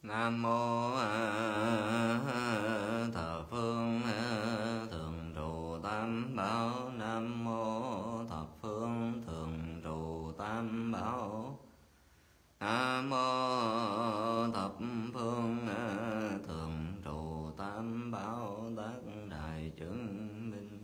Nam mô thập phương thường trụ tam bảo. Nam mô thập phương thường trụ tam bảo. Nam mô thập phương thường trụ tam bảo. Tác đại chứng minh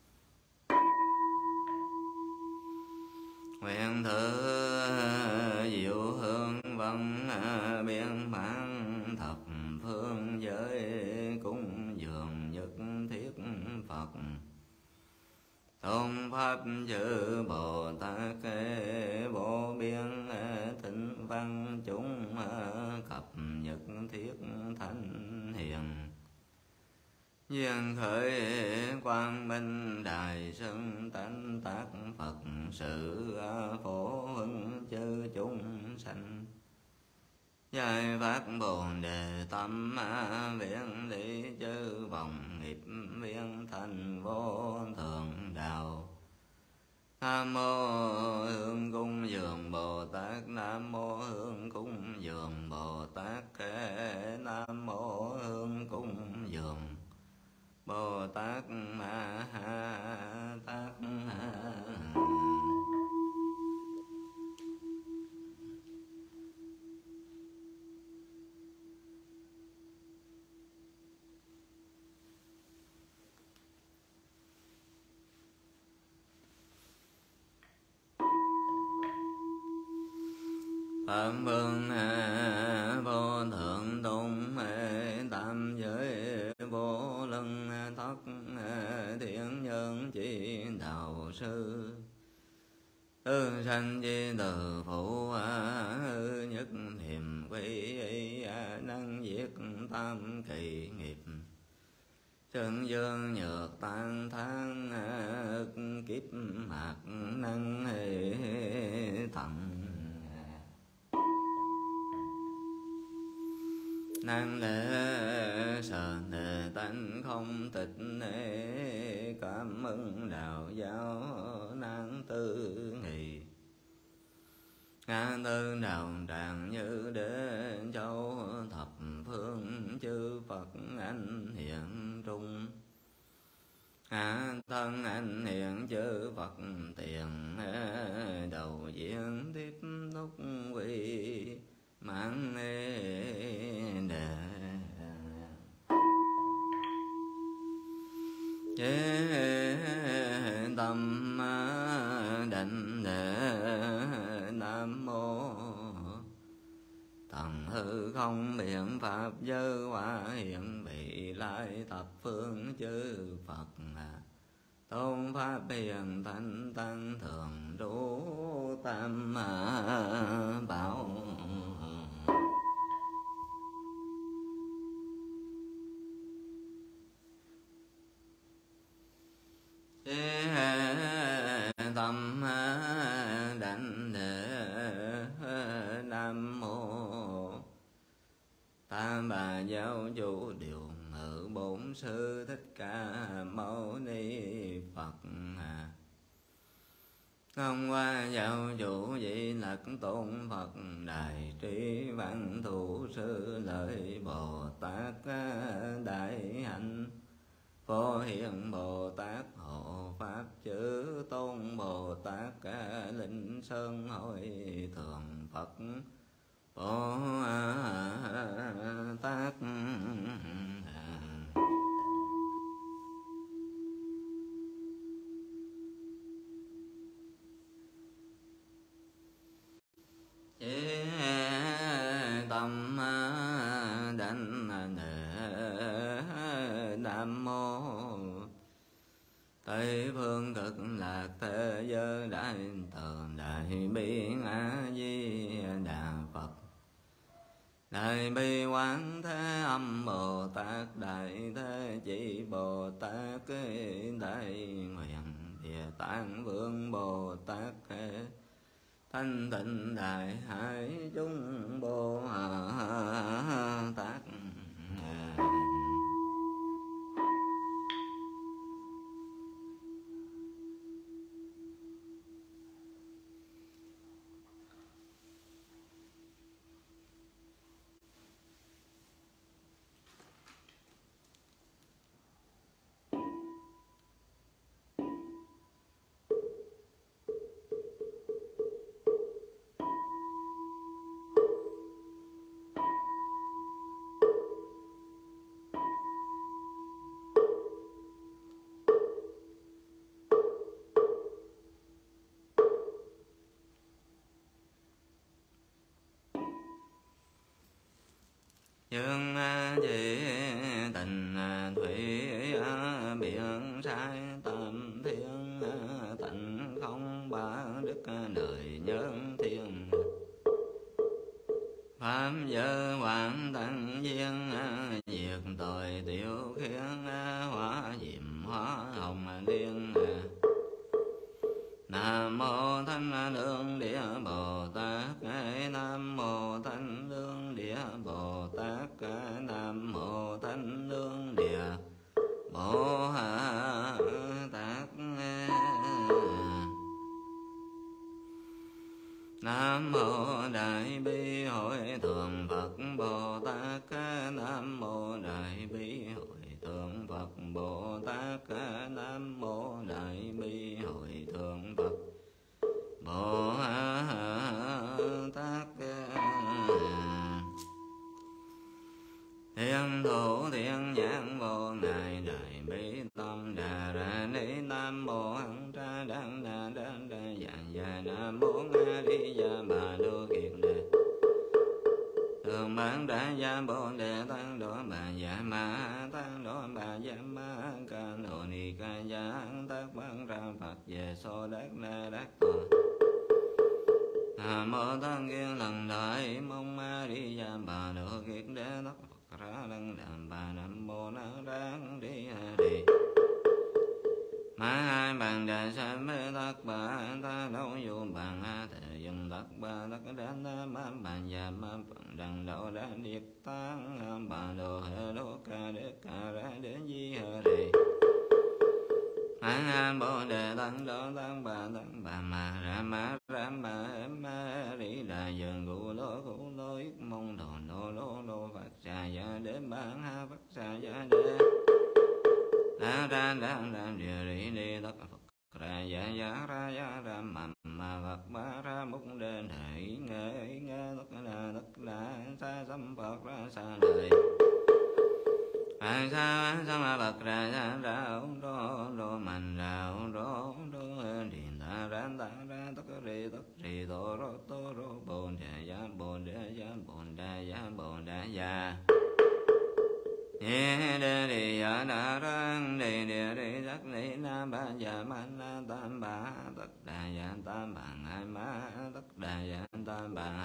nguyện thử diệu hương vân biên bản thập phương giới cúng dường nhất thiết Phật. Tôn pháp chư Bồ Tát vô biên thịnh văn chúng cập nhất thiết thánh hiền. Duyên khởi quang minh đại sơn tánh tác Phật sự phổ hưng chư chúng sanh. Giải phát bồn đề tâm viễn lý chư vọng nghiệp viên thành vô thượng đạo. Nam mô Hương Cung Dường Bồ Tát. Nam mô Hương Cung Dường Bồ Tát. Nam mô Hương Cung Dường Bồ Tát Ma Ha Tát. Phạm vương vô thượng tôn tam giới vô lân thất thiện nhân chỉ đạo sư. Tương sanh chi từ phụ nhất niệm quy năng diệt tam kỳ nghiệp. Chân dương nhược tan thang kiếp mạc năng thần. Năng lễ sở đề tánh không tịch cảm ơn đạo giáo năng tư nghị. Ngã tư đạo tràng như đến châu thập phương chư Phật anh hiện trung. Ngã thân anh hiện chư Phật tiền đầu diễn tiếp thúc quy mãn đề. Chế tâm định đề. Nam mô thần hư không biện pháp giới hóa hiện vị lai thập phương chư Phật. Tôn pháp hiền thanh tăng thường trú tam bảo. Tâm đảnh đề. Nam mô Tam Bà Giáo Chủ Điều Ngự Bổn Sư Thích Ca Mâu Ni Phật. Không qua giáo chủ vị Lặc Tôn Phật. Đại trí văn thủ sư lợi Bồ Tát. Đại hạnh Phổ Hiền Bồ Tát. Hộ Pháp chư Tôn Bồ Tát. Linh Sơn Hội Thượng Phật Bồ Tát. Chế tâm đảnh đề. Nam mô Tây phương cực lạc thế giới đại từ đại bi A Di Đà Phật. Đại bi quán thế âm Bồ Tát. Đại thế chỉ Bồ Tát. Đại nguyện địa tạng vương Bồ Tát. Thanh tịnh đại hải chúng Bồ Tát. chương chỉ tình thủy biển sai tam thiên tịnh không ba đức đời nhân thiên pháp giới hoàng tăng viên diệt tội tiểu khiến hóa diệm hóa hồng liên. Nam mô Thanh Lương Địa Bồ Tát. Nam mô Thanh Lương Địa Bồ Tát. Nam mô Thanh Lương Địa Bồ Tát. Nam mô Đại Bi Hội Thượng Phật Bồ Tát. Nam mô Đại Bi Hội Thượng Phật Bồ Tát. Nam mô Đại Bi Hội Thượng Phật Bồ Tát. Thiên thủ thiên nhãn vô ngại đại bi tâm đà ra ni. Nam mô hằng tra đăng na đăng đa dạng già. Nam mô a di đà bà đô kiệt đề thường bán đa gia bồ đề tăng độ bà dạ ma tăng độ bà dạ ma ca nô ni ca gia tác bán ra Phật về so đắc na đắc tòa. Nam mô tăng kiên lần đại mong a di đà bà đô kiệt đế tất Phật ra đăng đàm bà. Nam mô na đăng đi đi ma hai bàn đà sa mê tất bà ta đâu vô bàn a thể dân tất bà tất đan na ma bàn già ma phần đằng đậu đa điệt tăng bà đồ hệ đô ca đế ca ra đến di hệ đề a bồ đề tăng đô tăng bà ma ra ma đi đà dần cụ lô ít mong đồ lô phát xà gia đến bán ha phát xà gia đế ra địa đi đi tất Phật ra dạ ra mà Phật ba ra mục đền hệ nghe tất là xa xăm Phật ra xa đời xa mà Phật ra ông đô mạnh ra ông đô điền ra tất rì tô rô bồn đà ya ye đề đi ya na rang đề đề sắc ni na ba ya ma na tam ba tất đà ya tam ba hai ma tất đà ya tam ba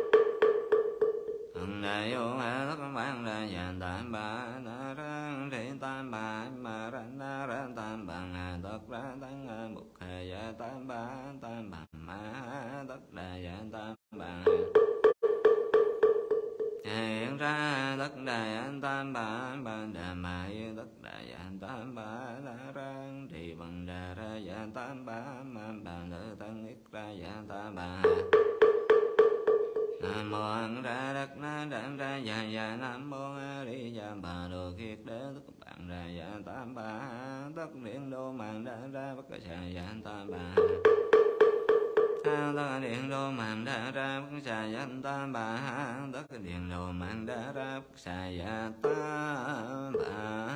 hằng đại vô ha tất ban đà ya tam ba na rang đề tam ba ma ra na ra tam ba ha tất ra tăng mục hà ya tam ba ma tất đà ya tam ba hiện ra tất đà an tam ba ban đà mại tất đà an tam ba đà rang trì bằng đà ra an tam ba man đà nữ tăng ít ra an tam ba. Nam mô hằng ra đất na đản ra dạ nam mô a di đà bà đồ kiết đế tất bạn ra an tam ba tất điện đô màng đà ra bất cả an tam ba. Tất điện đô mạng đa ra bất xà danh tam bà tất điện đô mạng đa ra bất xà dạ tam bà.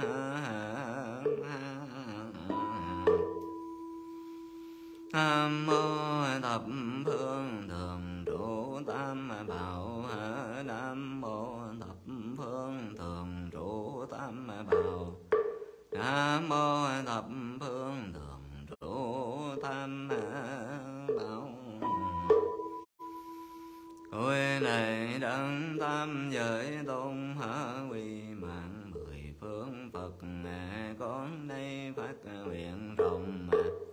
Nam mô thập phương thường trụ tam bảo. Nam mô thập phương thường trụ tam bảo. Nam mô thập phương thường trụ tam bảo. Ôi này đấng tam giới tôn quy mạng mười phương Phật con đây phát nguyện rộng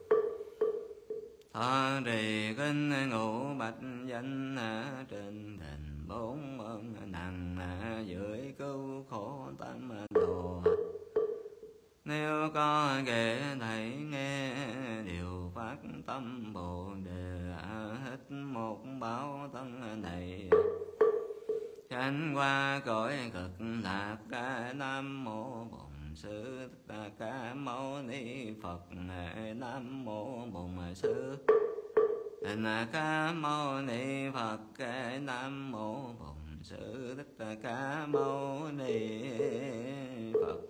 thọ trì kinh ngũ bạch danh trên đền bốn ơn nặng dưới cứu khổ tam đồ. Nếu có kẻ thầy nghe điều phát tâm bồ đề hết một báo thân này sanh qua cõi cực lạc. Nam mô Bổn Sư Thích Ca Mâu Ni Phật. Nam mô Bổn Sư Thích Ca Mâu Ni Phật. Nam mô Bổn Sư Thích Ca Mâu Ni Phật.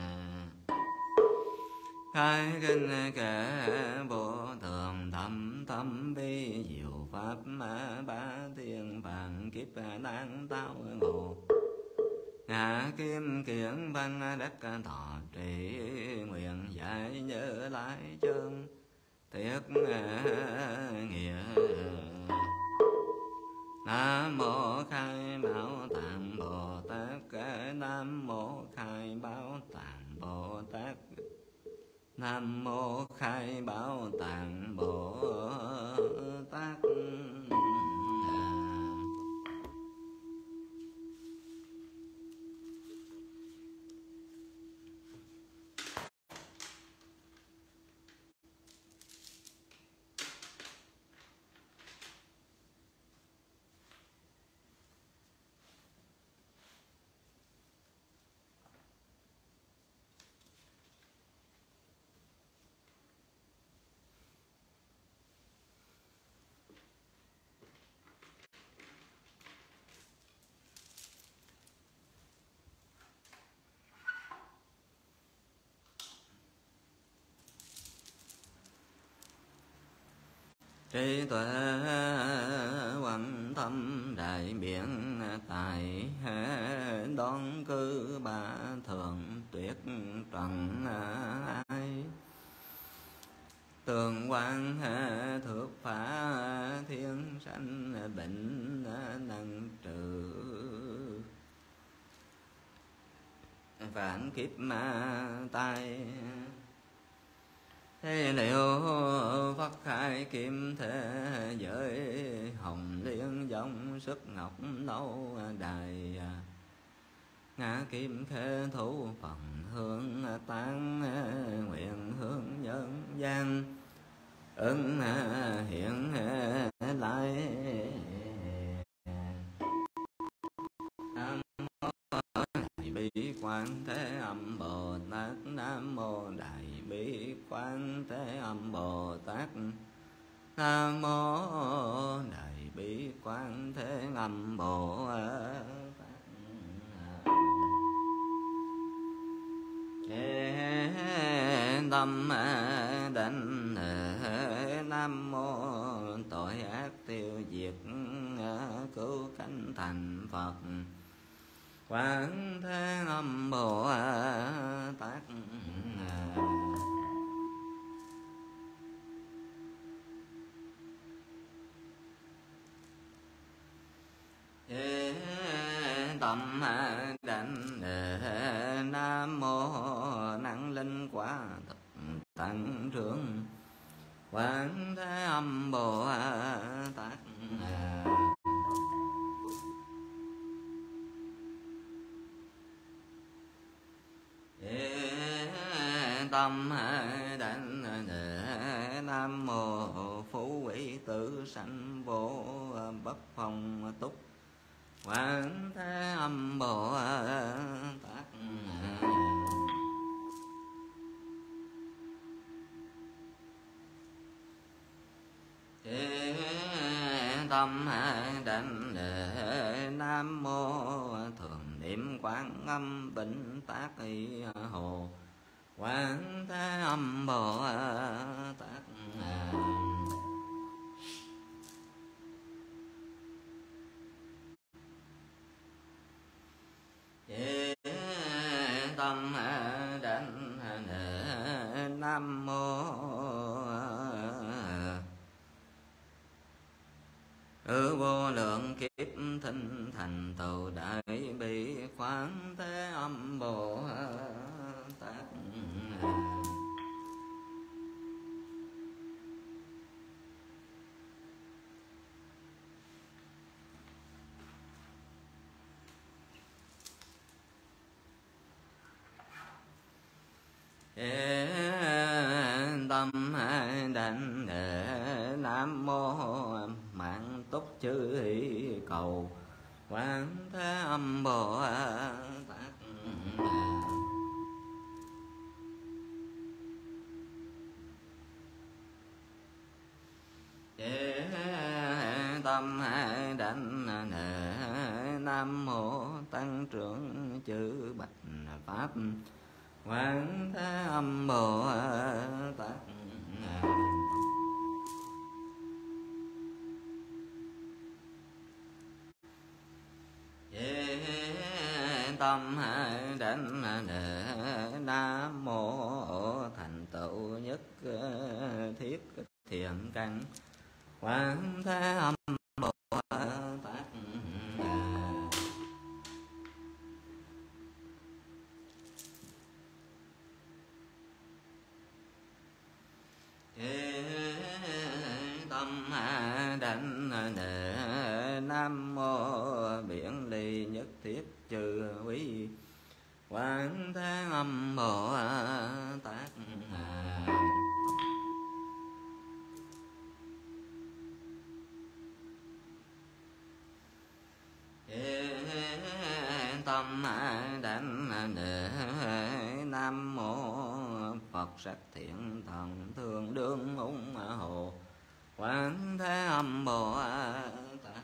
Khai kinh kệ vô thường thâm tâm vi diệu pháp ba thiên vạn kiếp nan tao ngộ. Ngã kim kiển văn đất thọ trì, nguyện dạy nhớ lại chân tiết nghĩa. Nam mô Khai Bảo Tạng Bồ Tát. Nam mô Khai Bảo Tạng Bồ Tát. Nam mô Khai Bảo Tạng Bồ Tát. Trí tuệ quan tâm đại biện tài, đón cư ba thường tuyệt trần ai. Tường quan thước phá thiên sanh, bệnh năng trừ vạn kiếp ma tai. Thế liệu Phật khai kim thế giới, hồng liên dòng sức ngọc nâu đài. Ngã kim khê thủ phần hương tán, nguyện hướng nhân gian ứng hiện lại. Nam mô Đại Bi Quán Thế Âm Bồ Tát. Nam mô Đại Bi Quán Thế Âm Bồ Tát. Nam mô Đại Bi Quán Thế Âm Bồ Tát. Tâm đảnh Nam mô tội ác tiêu diệt, cứu cánh thành Phật. Quán Thế Âm Bồ Tát. Tâm đảnh Nam mô năng linh quả thực tăng trưởng. Quán Thế Âm Bồ Tát. Tâm đảnh Nam mô phú quý tử sanh vô bất phong túc. Quán Thế Âm Bồ Tát. Tâm đảnh Nam mô thường niệm Quán Âm Bỉnh Tát Y Hồ. Quán Thế Âm Bồ Tát. Tâm đảnh Nam mô vô lượng kiếp thinh thành tựu Đại Bi Quán Thế Âm Bồ Tát. Tâm đảnh Nam mô mạng túc chư hỷ cầu. Quán Thế Âm Bồ Tát. Tâm đảnh Nam mô tăng trưởng chư bạch pháp. Quán Thế Âm Bồ Tát. tâm đảnh nam mô thành tựu nhất thiết thiện căn quán thế âm bồ tát. Tâm đảnh nam mô biển ly nhất thiết chư quý quán thế âm bồ tát. Tâm đảnh nam mô Phật sắc thiện thần thương đương ủng hộ quán thế âm bồ tát.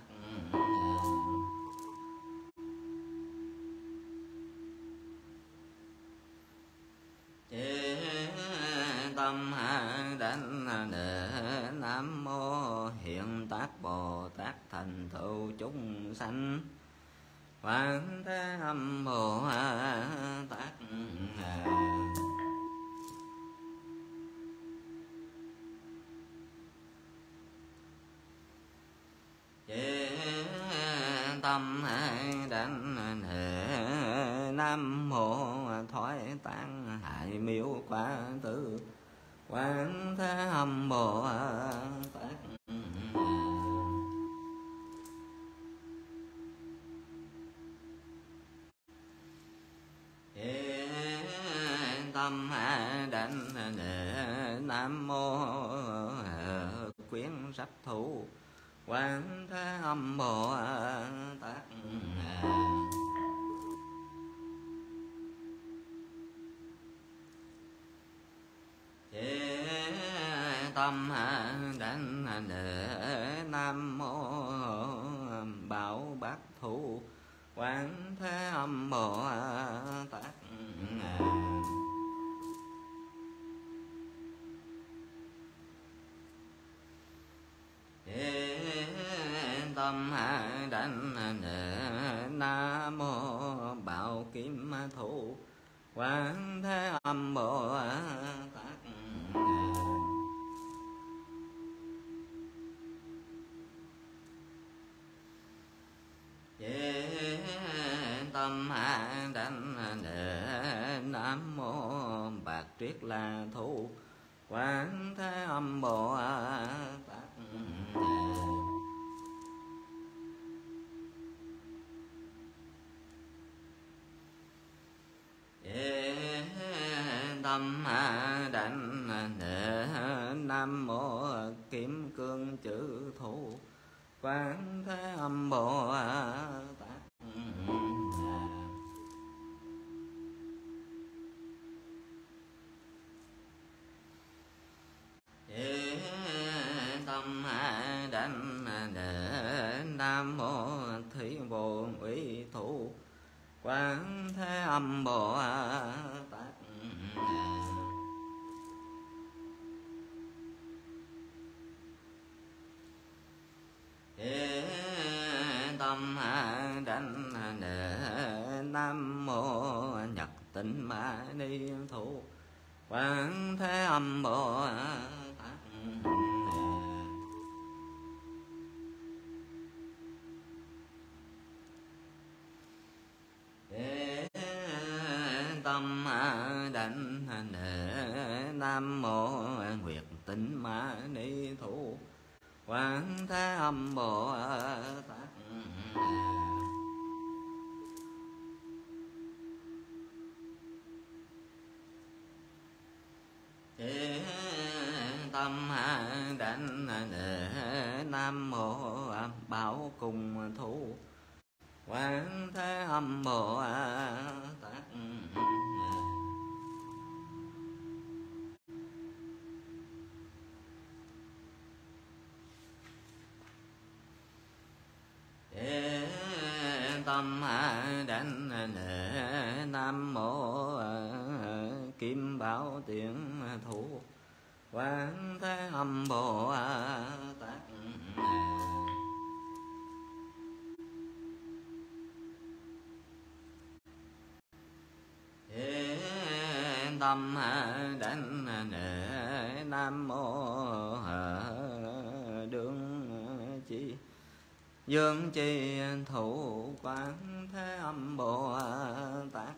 Tâm đảnh nam mô hiện tác Bồ Tát thành tựu chúng sanh quán thế âm bồ tát. Tâm đảnh nam mô thoái tán hại miếu quá tử quán thế âm bồ tát. Tâm đảnh nam mô quyến sắc thủ quán thế âm bồ tát. Tâm đảnh nam mô bảo bát thủ quán thế âm bồ tát. Tâm đảnh nam mô bảo kiếm thủ quán thế âm bồ tát. Tâm đảnh nam mô bạc triết là thủ quán thế âm bồ tát. Tâm đảnh nam mô kiếm cương chữ thủ quán thế âm bồ tát. Tâm đảnh nam mô thủy vô ủy thủ quán thế âm bồ tát. Tâm đảnh nam mô nhật tịnh ma ni thủ quán thế âm bồ tát. Tâm đảnh nam mô nguyệt tịnh ma ni thủ quán thế âm bồ tát. Tâm đảnh nam mô bảo cùng thủ quán thế âm bồ tát. Tâm đảnh nam mô kim bảo tiện thủ quán thế âm bồ tát. tâm đảnh lễ nam mô đương chi dương chi thủ quán thế âm Bồ Tát.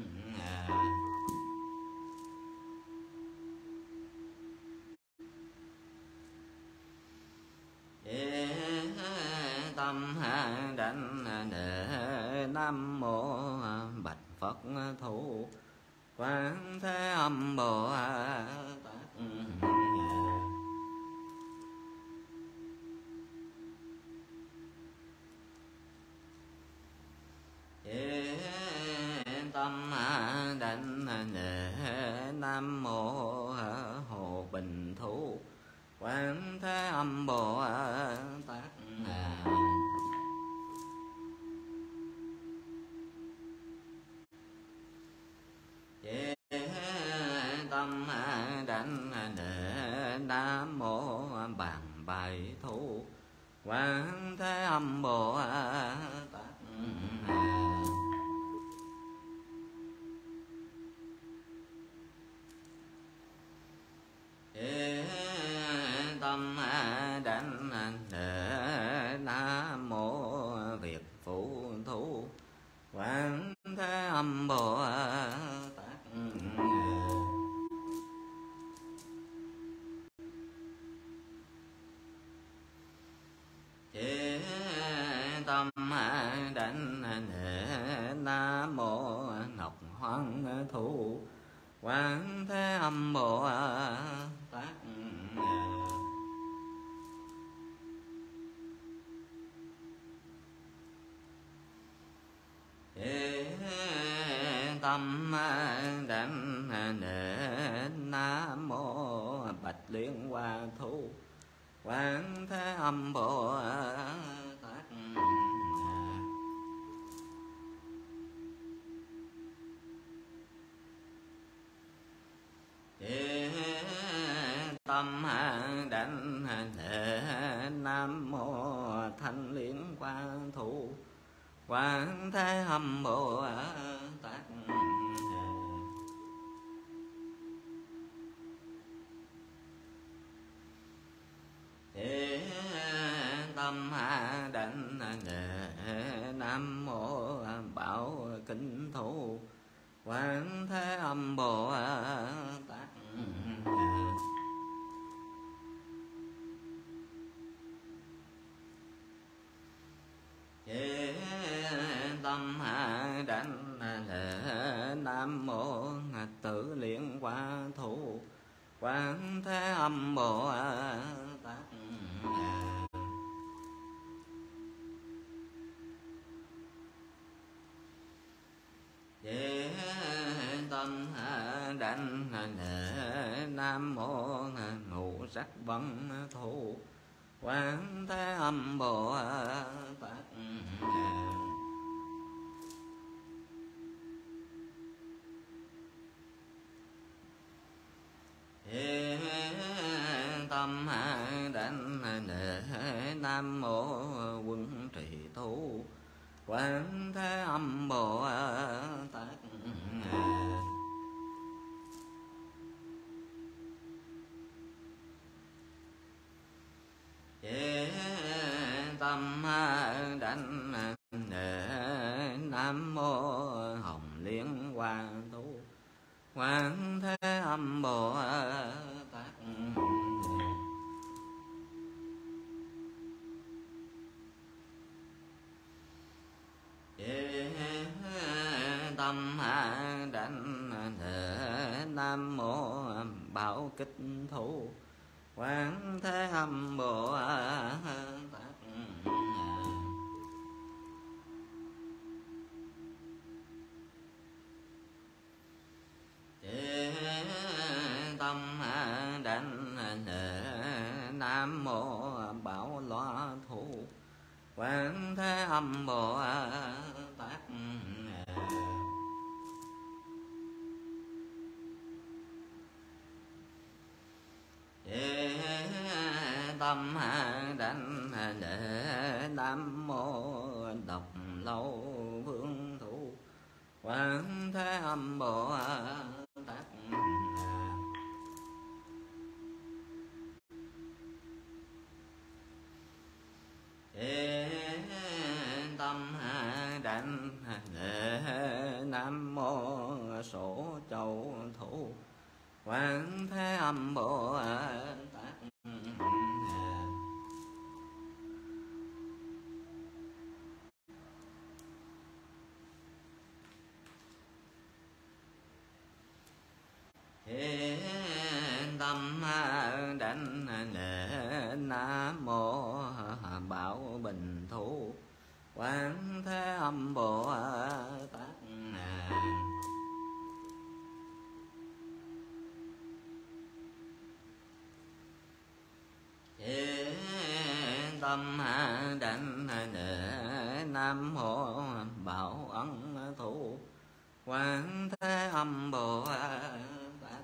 Tâm đảnh lễ nam mô bạch Phật thủ quán thế âm Bồ Tát. Tâm đảnh lễ nam mô Hồ Bình Thủ quán thế âm Bồ Tát. Tâm đảnh lễ nam mô Bàn Bài Thủ quán thế âm Bồ Tát. Tâm đảnh lễ nam mô Việt Phụ Thủ quán thế âm Bồ Tát. Tâm đảnh lễ nam mô Ngọc Hoàng Thủ quán thế âm Bồ Tát. Tâm đảnh lễ nam mô Bạch Liên Hoa Thủ quán thế âm Bồ Tát. Tâm đảnh lễ nam mô Thanh Liên Hoa Thủ quán thế âm Bồ Tát. Tâm đảnh lễ nam mô Bảo Kính Thủ quán thế âm Bồ Tát. Tâm đảnh lễ nam mô Tử Liên Hoa Thủ quán thế âm Bồ Tát. Tâm đảnh lễ nam mô Ngũ Sắc Văn Thủ quán thế âm Bồ Tát. Tâm đảnh lễ nam mô Quân Trì Thủ quán thế âm Bồ Tát. Tâm đảnh lễ nam mô Hồng Liên Hoa Thủ quán thế âm Bồ Tát. Tâm đảnh lễ nam mô Bảo Kích Thủ quán thế âm Bồ Tát. Tâm đảnh lễ nam mô Bảo Loa Thủ quán thế âm Bồ Tát. Tâm đảnh lễ nam mô Độc Lâu Vương Thủ quán thế âm Bồ Tát. đảnh lễ nam mô Số Châu Thủ Quán Thế Âm Bồ Tát. Hiện tâm đảnh lễ nam mô Bảo Bình Thủ Quán Thế Âm Bồ Tát. Hiện tâm đảnh lễ nam mô Bảo Ân Thủ Quán Thế Âm Bồ Tát.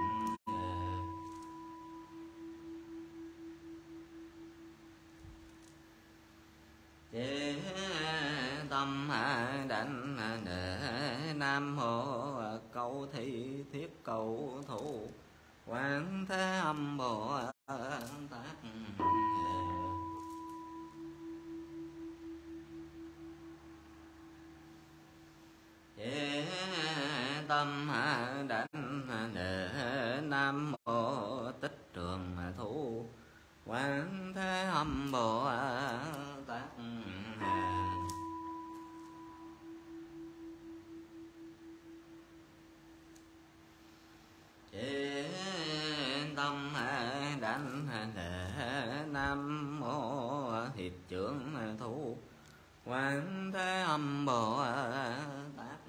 Tâm đảnh lễ nam mô Câu Thi Thiết Cầu Thủ Quán Thế Âm Bồ Tát. Tâm đảnh lễ nam mô Tích Trường Thủ Quán Thế Âm Bồ Tát. Tâm đảnh lễ nam mô Hiệp Trưởng Thủ Quán Thế Âm Bồ Tát.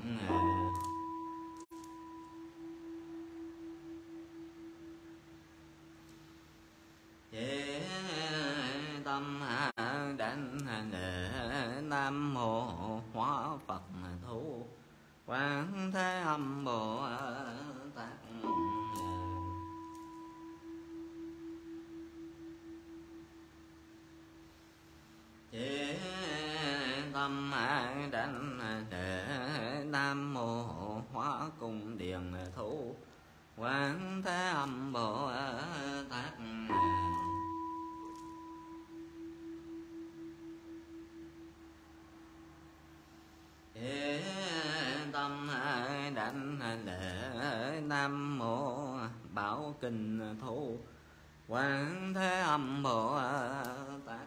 Tâm đảnh lễ nam mô Hóa Phật Thủ Quán Thế Âm Bồ Tát. Tâm đảnh lễ nam mô Hóa Cung Điền Thủ Quán Thế Âm Bồ Tát. Tâm đảnh lễ nam mô Bảo Kinh Thủ Quán Thế Âm Bồ Tát.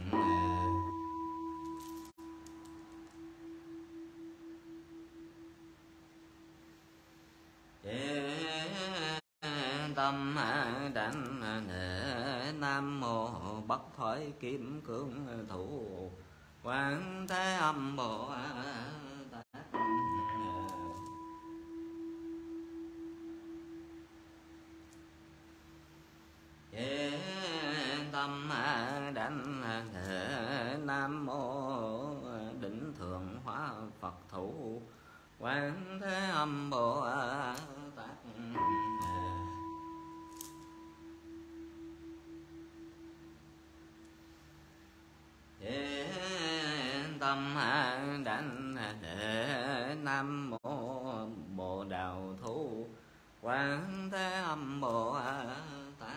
Tâm đảnh lễ nam mô Bất Thoại Kim Cương Thủ Quán Thế Âm Bồ Tát. Tâm đảnh lễ nam mô Đỉnh Thượng Hóa Phật Thủ Quán Thế Âm Bồ Tát. Tâm đảnh lễ nam mô Bồ Đào Thủ Quán Thế Âm Bồ Tát.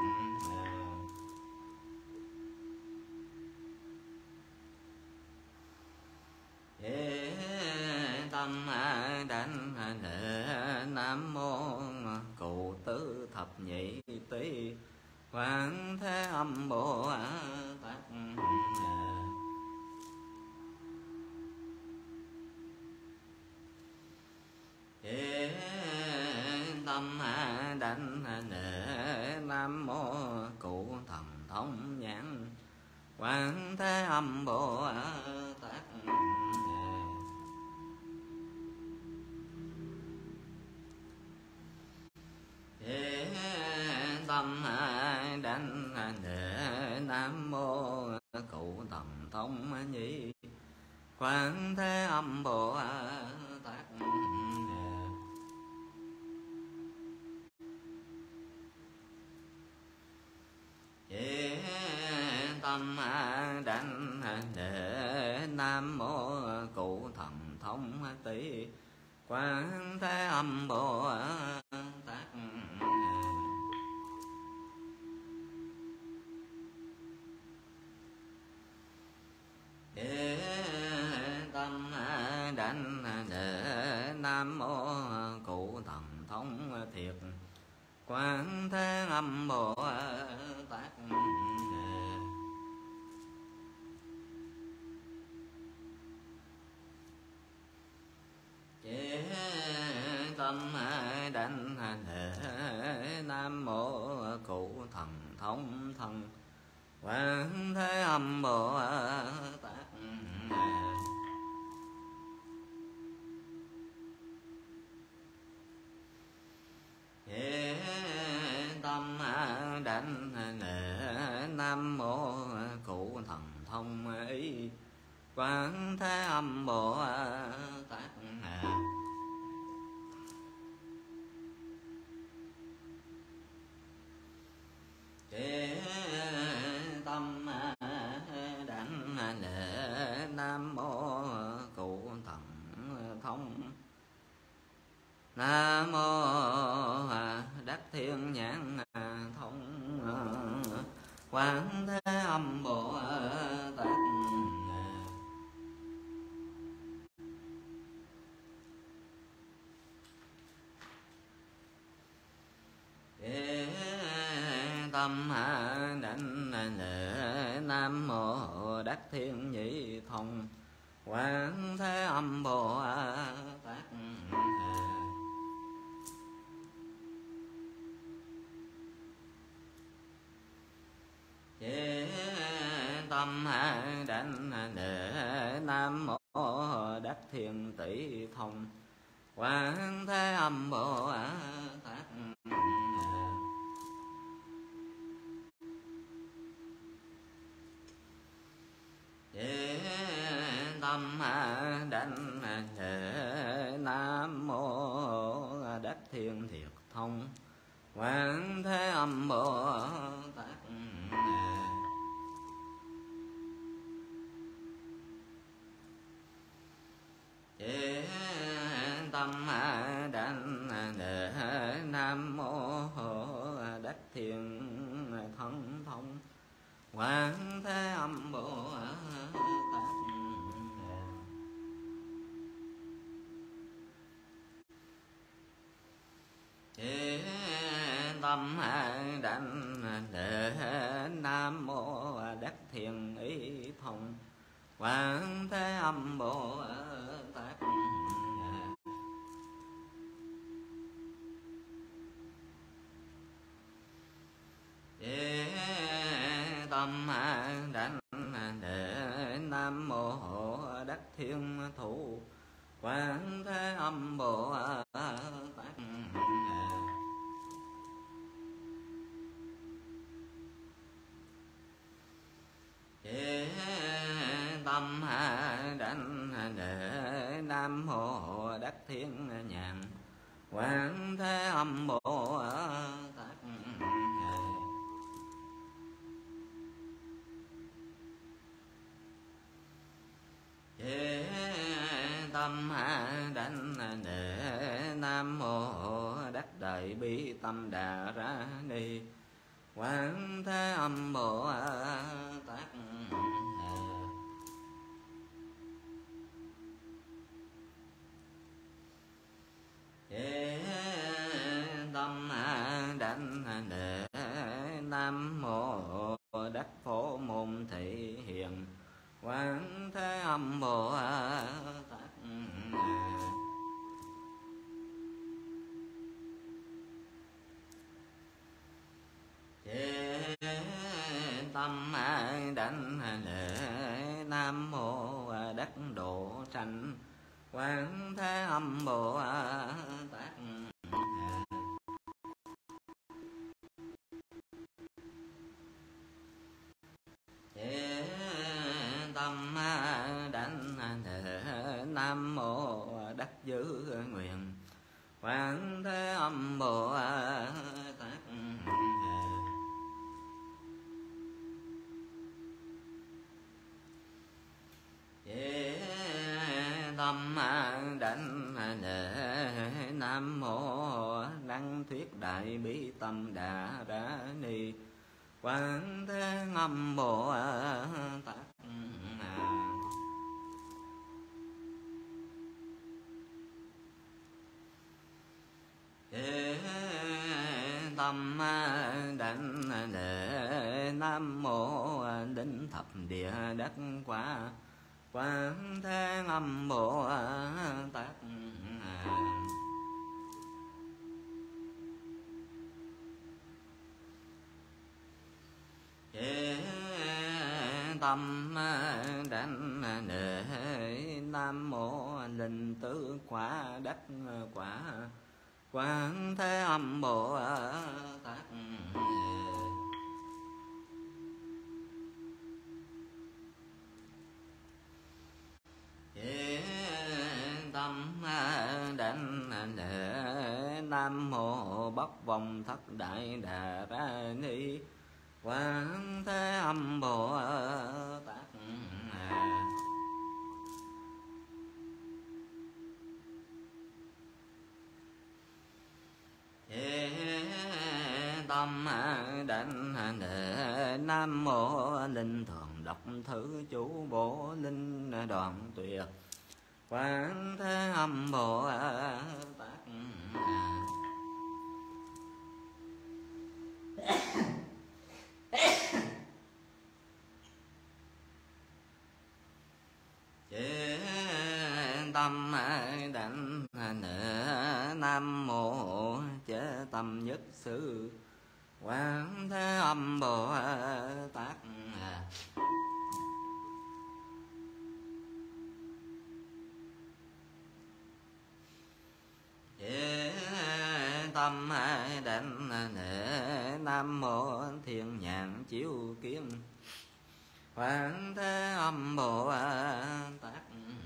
Tâm đảnh lễ nam mô Cụ Tứ Thập Nhị Tý Quán Thế Âm Bồ Tát. Tâm đảnh lễ nam mô Cụ Thần Thông Nhãn Quán Thế Âm Bồ Tát. Tâm đảnh lễ nam mô Cụ Thần Thông Nhĩ Quán Thế Âm Bồ Tát. Tâm đảnh lễ nam mô Cụ Thần Thông Tý Quán Thế Âm Bồ Tát. Tâm âm Bồ Tát. Tâm đảnh lễ nam mô cụ thần thông ý quán thế âm Bồ Tát. Tâm đảnh lễ nam mô cụ thần thông nam mô đắc thiên nhãn thông quán thế âm Bồ Tát. Tâm đảnh lễ nam mô đắc thiên nhị thông quán thế âm Bồ Tát. Tâm đảnh lễ nam mô đắc thiên tỷ thông quán thế âm Bồ Tát. Tâm đảnh lễ nam mô đắc thiên thiệt thông quán thế âm Bồ Tát. Tâm đảnh lễ nam mô đắc thiên thân thông quán thế âm Bồ Tát. Tâm đảnh lễ nam mô đắc thiên ý thông quán thế âm Bồ Tát. Tâm đảnh lễ nam mô đắc thiên thủ quán thế âm Bồ Tát. Tâm đảnh lễ nam mô đắc thiên nhàn quán thế âm Bồ Tát. Tâm đảnh lễ nam mô đắc đại bi tâm đà ra ni quán thế âm Bồ Tát. Tâm đảnh lễ nam mô đắc phổ môn thị hiền quán thế âm Bồ Tát. Tâm đảnh lễ nam mô đắc độ sanh quán thế âm Bồ Tát. Tâm đảnh lễ nam mô đắc giữ nguyện quán thế âm Bồ Tát. Tâm đảnh lễ nam mô đăng thuyết đại bi tâm đà ra ni quán thế âm Bồ Tát. Tâm đảnh lễ nam mô đính thập địa đất quả quán thế âm Bồ Tát. tâm đảnh lễ nam mô linh tứ quả đắc quả Quán Thế Âm Bồ Tát. Tâm đảnh lễ nam mô Bất Vong Thất Đại Đà Ra Ni Quán Thế Âm Bồ Tát. Tâm đảnh lễ nam mô Linh Thường Độc Thứ Chủ Bổ Linh Đoàn Tuyệt Quán Thế Âm Bồ Tát. Tâm đảnh lễ nam mô Chế Tâm Nhất Sư Quán Thế Âm Bồ Tát. Tâm đảnh lễ nam mô Thiên Nhãn Chiếu Kiến Quán Thế Âm Bồ Tát.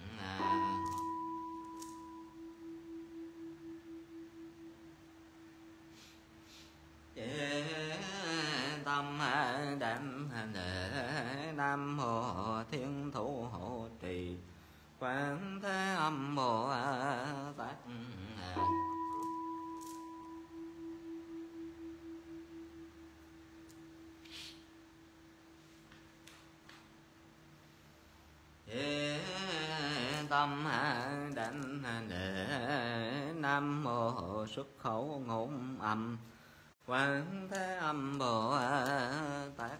Tâm đảnh lễ nam mô Thiên Thủ Hộ Trì Quán Thế Âm Bồ Tát. Tâm đảnh lễ nam mô Xuất Khẩu Ngôn Âm Quán Thế Âm Bồ Tát.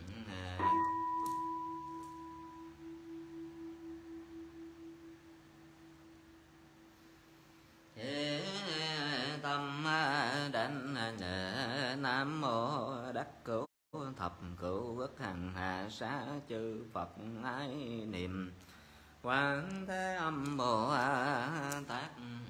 Tâm đảnh lễ nam mô Đắc Cửu Thập Cửu Ức Hằng Hà Xá Chư Phật Ái Niệm Quán Thế Âm Bồ Tát.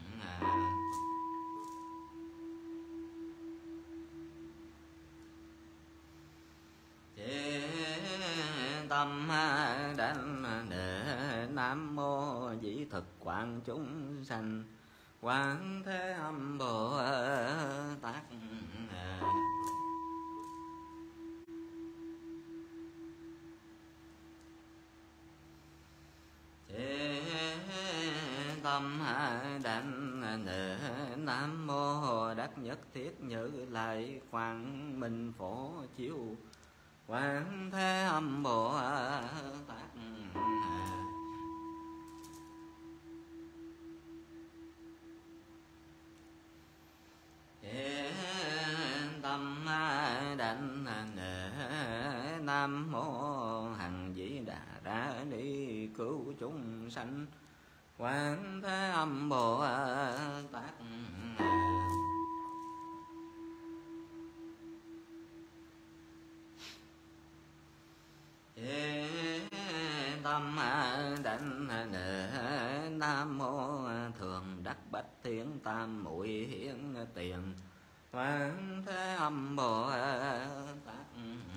Tâm đảnh lễ nam mô Dĩ Thực Quảng Chúng Sanh Quán Thế Âm Bồ Tát. Tâm đảnh lễ nam mô Đắc Nhất Thiết Như Lai Quang Minh Phổ Chiếu Quán Thế Âm Bồ Tát. Tâm đảnh lễ nam mô Hằng Vĩ Đà Ra Ni Cứu Chúng Sanh Quán Thế Âm Bồ Tát. Tâm đảnh lễ nam mô Thường Đắc Bách Thiên Tam Muội Hiển Tiền Quán Thế Âm Bồ Tát.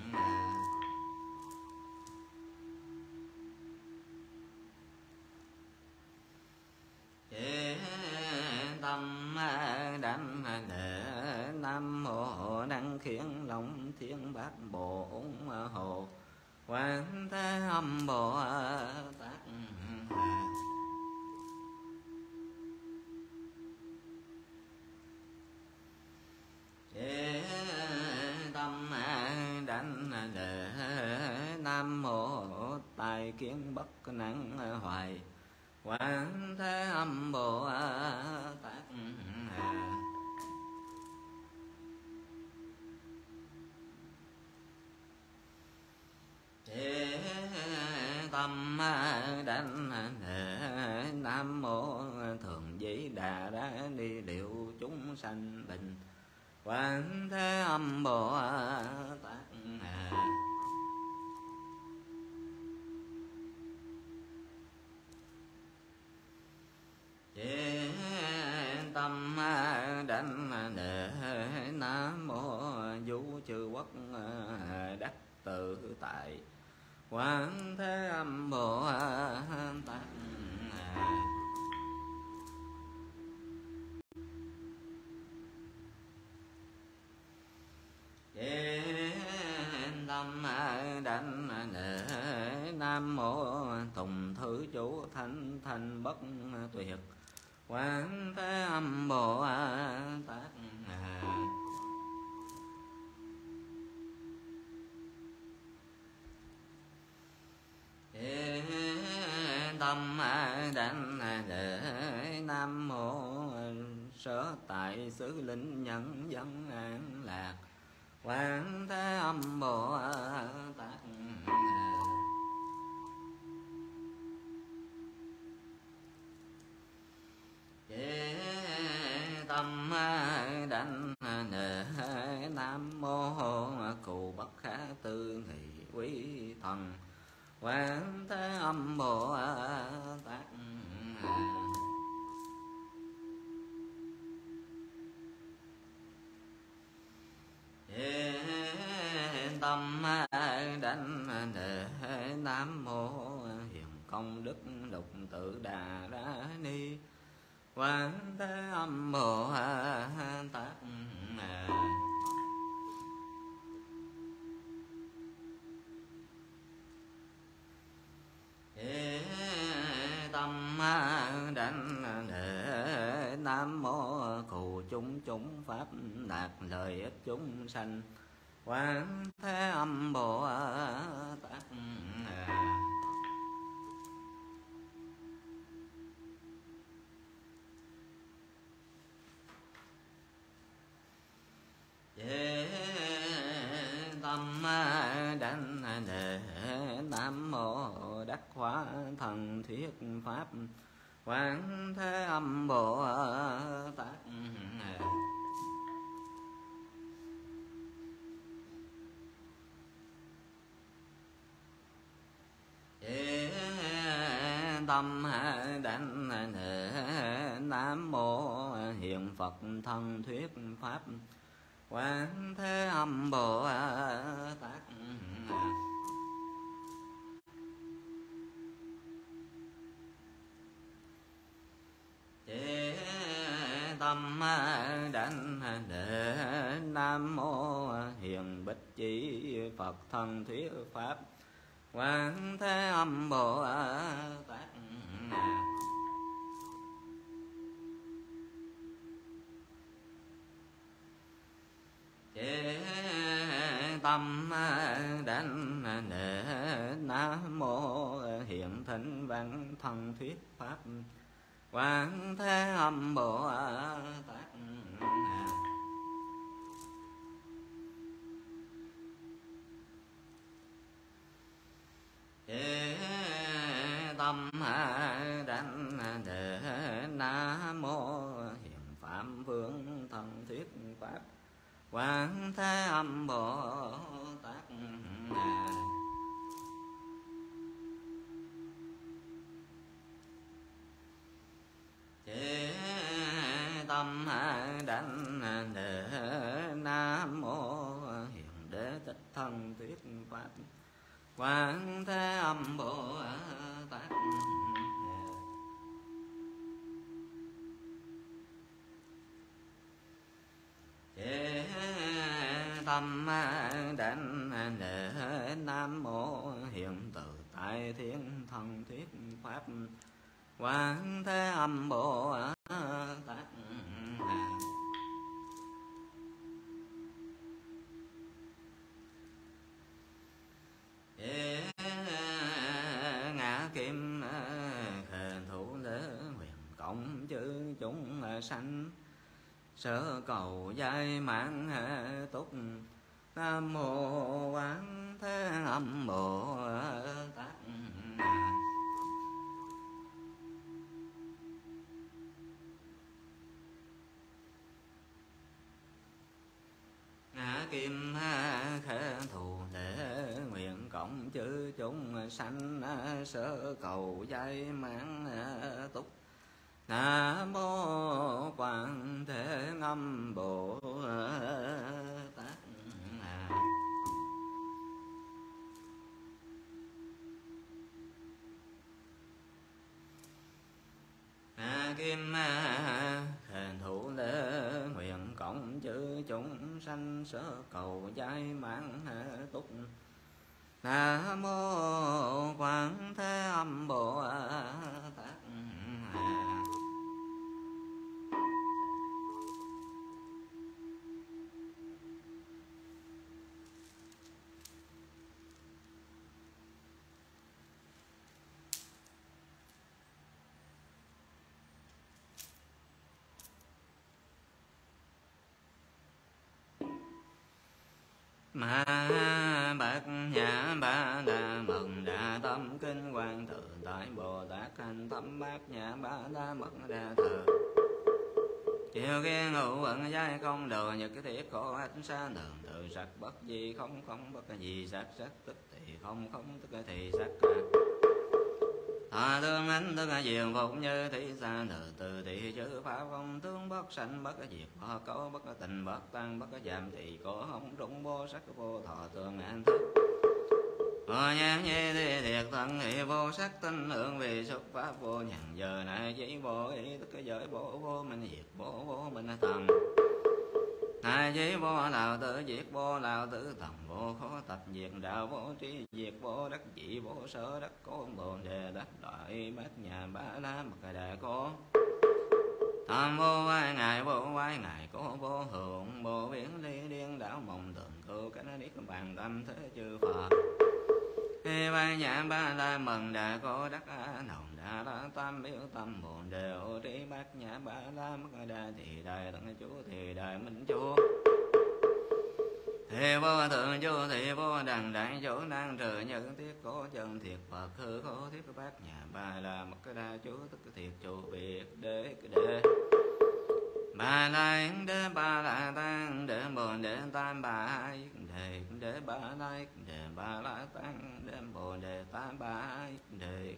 Tâm đảnh lễ nam mô Năng Khiển Long Thiên Bát Bổn Hồ Quán Thế Âm Bồ Tát. Tâm đảnh lễ nam mô Tài Kiến Bất Năng Hoài Quán Thế Âm Bồ Tát. Tâm đảnh lễ nam mô Thường Vĩ Đà Ra Ni Liệu Chúng Sanh Bình Quán Thế Âm Bồ Tát. đắc tự tại. Quán Thế Âm Bồ Tát. Tâm đảnh lễ Nam Mô Tùng Thứ Chủ Thanh Thanh Bất Tuyệt. Quán Thế Âm Bồ Tát. Tâm đảnh lễ Nam Mô Sở Tại Xứ Linh Nhân Dân An Lạc. Quán Thế Âm Bồ Tát. Tâm đảnh lễ Nam Mô Cù Bất Khả Tư Nghị Quý Thần. Quán Thế Âm Bồ Tát. Tâm đảnh lễ Nam Mô Hiền Công Đức Lục Tự Đà Đa Ni. Quán Thế Âm Bồ Tát. Tâm đảnh lễ Nam Mô Cù Chúng Chúng Pháp Đạt Lợi Ích Chúng Sanh. Quán Thế Âm Bồ Tát. Tâm đảnh lễ Nam Mô Đắc Hóa Thần Thuyết Pháp. Quán Thế Âm Bồ Tát. Tâm đảnh lễ Nam Mô Hiện Phật Thân Thuyết Pháp. Quán Thế Âm Bồ Tát. Tâm đảnh lễ Nam Mô Hiền Bích Chỉ Phật Thân Thuyết Pháp. Quán Thế Âm Bồ Tát. Tâm đảnh lễ Nam Mô Hiện Thịnh Văn Thân Thuyết Pháp. Quán Thế Âm Bồ Tát. Tâm đảnh lễ Nam Mô Hiện Phạm Vương Thân Thuyết Pháp. Quán Thế Âm Bồ Tát. Tâm đảnh lễ Nam Mô Hiện Đế Tích Thân Thuyết Pháp. Quán Thế Âm Bồ Tát. Tâm đảnh lễ Nam Mô Hiện Tự Tại Thiên Thân Thuyết Pháp. Quán Thế Âm Bồ Tát. Ngã Kim Khề Thủ Lễ Nguyện Cộng Chư Chúng Sanh. Sở cầu giai mạng túc. Nam Mô Quán Thế Âm Bồ Tát. Ngã Kim Khê Thù Lễ Nguyện Cộng Chư Chúng Sanh. Sở cầu giai mạng túc. Nam Mô Quán Thế Âm Bồ Tát. kim hình thủ lễ nguyện cộng chữ chúng sanh sở cầu giai mãn túc. Nam mô Quán Thế Âm Bồ Tát. Ma bát nhã ba la mật đa tâm kinh quan tự tại Bồ Tát hành tâm bát nhã ba la mật đa thờ. Chiều kia ngũ vận giai không đồ nhật cái thiết khổ ánh xa nương tự sắc bất di không không bất gì sắc sắc tức thì không không tức thì sắc. Thọ tương ánh tức diệu phục như thị xa nợ từ thị chữ pháp không tướng bất sanh bất diệt bất cấu bất tình bất tăng bất giảm thị cổ không trúng vô sắc vô thọ tương an thức. Vô nhãn nhi thi thiệt thân thị vô sắc tinh hưởng vì xuất pháp vô nhằn giờ này chỉ vô ý tức giới vô vô minh diệt vô vô minh tầm. Hai chí vô lào tự diệt vô lào tự tầm vô khó tập diệt đạo vô trí diệt vô đắc dị vô sở đắc cố bồ đề đắc đại bát nhà ba la mật đà cố. Tam vô vai ngài cố vô hưởng vô biển ly điên đảo mộng tượng cưu cánh niết bàn tâm thế chư Phật. Khi vai nhã ba la mần đà cố đắc nồng đà la tam biểu tâm bồ đề ô trí bát nhã ba la mật đà thì đại tận chú thì đại minh chú. Thì vô thượng chú thì vô đằng đại chỗ năng trừ nhân tiết cố chân thiệt Phật hư khổ thiết bát nhà ba la mật đa chú tức thiệt chủ biệt đế ba la yến đế ba la tăng đế bồ đề tam ba đế ba la đế ba la tăng đế bồ đề tam ba đế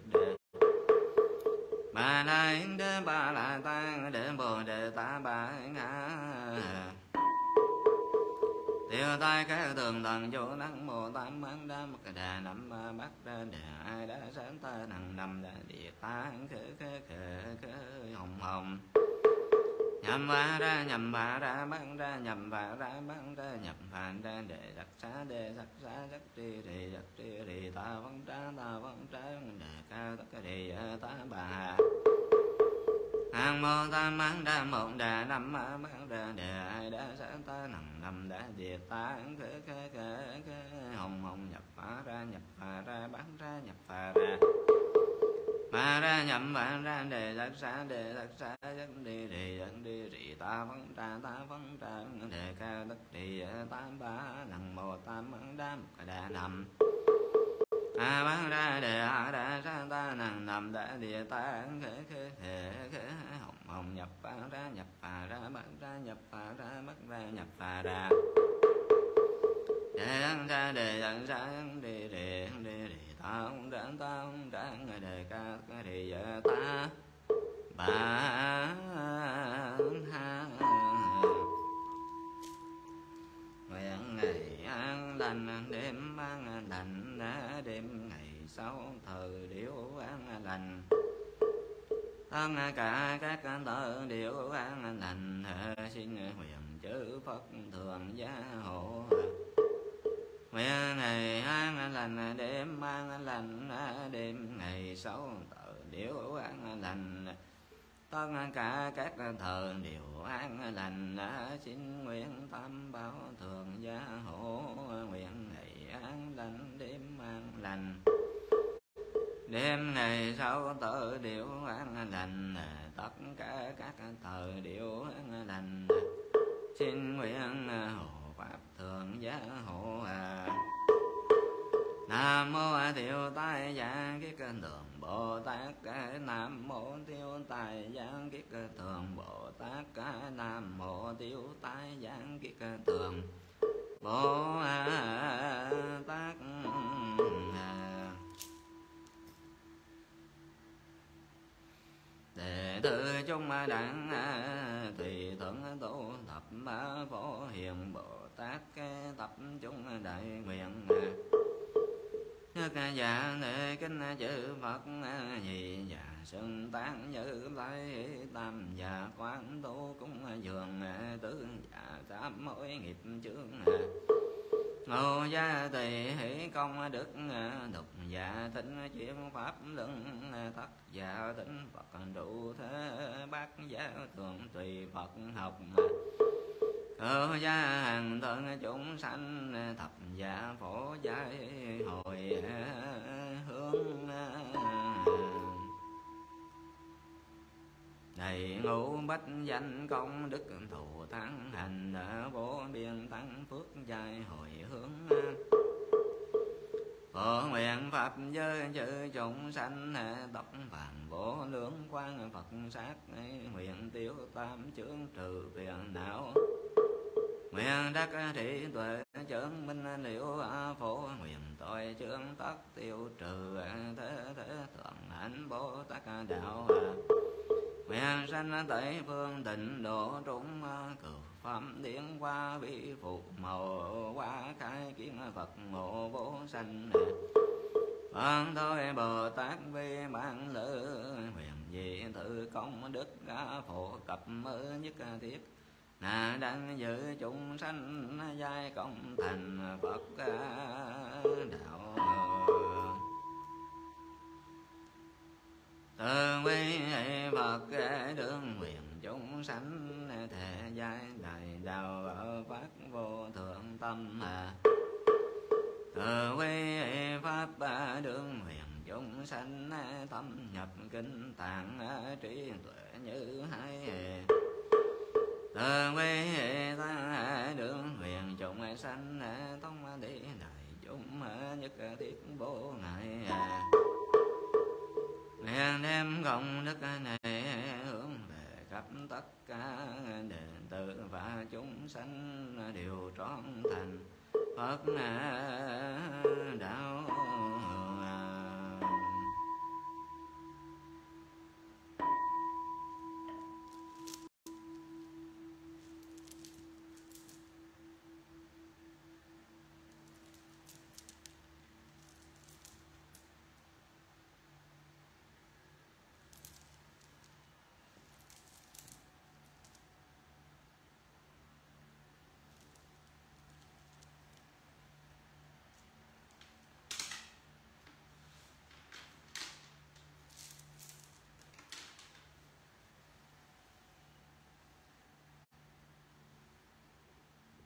ba la yến đế ba la tăng đế bồ đề tam ba ngã. Tiêu tai các tường thần chỗ năng mô tam mắng đa mật đà năm bát đa đề ai đã sáng ta năng năm đa địa tán khế hồng hồng. Nhầm va ra băng ra nhầm va ra băng ra nhập phàn ra để sắc xá sắc tri rì ta văn tra đề cao tất cả đề ta bà. Hàng mô tam mắng đa một đà năm băng ra đề ai đã sáng ta năng năm đã địa tán khế hồng hồng nhập phà ra băng ra nhập phà ra. Mà ra nhậm vạn ra đề sắc xá sắc đi rì ta vấn tra đề cao tất trì tam ba năng mô tam mắng đa một đà nằm. Bán ra đề đã sang ta năng nằm đã địa tán khế hồng hồng nhập phà ra bán ra nhập phà ra mất ra nhập phà ra. Đề đăng ra đề đăng ra đi rì ta không ráng đề ca thì ta ba ha. Nguyện ngày an lành đêm an lành đêm ngày sau thời điệu an lành. Tất cả các tờ điệu an lành xin nguyện chư Phật thường gia hộ. Nguyện ngày an lành đêm an lành đêm ngày sau tờ điệu an lành. Tất cả các thờ điệu an lành xin nguyện tam bảo thường gia hộ. Nguyện ngày an lành đêm an lành đêm ngày sau tờ điệu an lành. Tất cả các thờ điệu an lành xin nguyện hộ pháp thường gia hộ. Nam mô Tiêu Tai Giang Kiết Thường Bồ Tát. Nam mô Tiêu Tai Giang Kiết Thường Bồ Tát. Nam mô Tiêu Tai Giang Kiết Thường Bồ Tát. Đệ tử chúng đẳng tùy thuận tu thập phổ hiền Bồ Tát. Tập chúng đại nguyện nhất dạ để kính chữ Phật nhị dạ xưng tán như lai tam dạ quán tu cúng dường tứ dạ tám mỗi nghiệp chướng ngô gia tỳ hỷ công đức đục dạ thính chuyển pháp luân thất dạ thính Phật đủ thế bát giá thường tùy Phật học cơ gia hàng thân chúng sanh thập dạ phổ giai hồi hướng đầy ngũ bách danh công đức thù thắng hành vô biên tăng phước giai hồi hướng phổ nguyện pháp giới chư chúng sanh tóc vàng vô lượng quang Phật sát nguyện tiêu tam chướng trừ phiền não nguyện đắc trí tuệ chứng minh liễu phổ nguyện tội chướng tất tiêu trừ thế thượng hạnh Bồ Tát đạo nguyện sanh tây phương tịnh độ trung cửu pháp điển qua vi phục màu qua khai kiến Phật ngộ vô sanh Phật thôi Bồ Tát vi bản lữ nguyện dị tự công đức phổ cập mới nhất thiết đang giữ chúng sanh giai công thành Phật đạo từ quy Phật đương nguyện chúng sanh thể giai đại đạo phát vô thượng tâm từ quy pháp đương nguyện chúng sanh tâm nhập kinh tạng trí tuệ như hai từ quy ta đương nguyện chúng sanh thông đi đại chúng nhất thiết vô ngại nguyện đem công đức này hướng về khắp tất cả đệ tử và chúng sanh đều trọn thành Phật đạo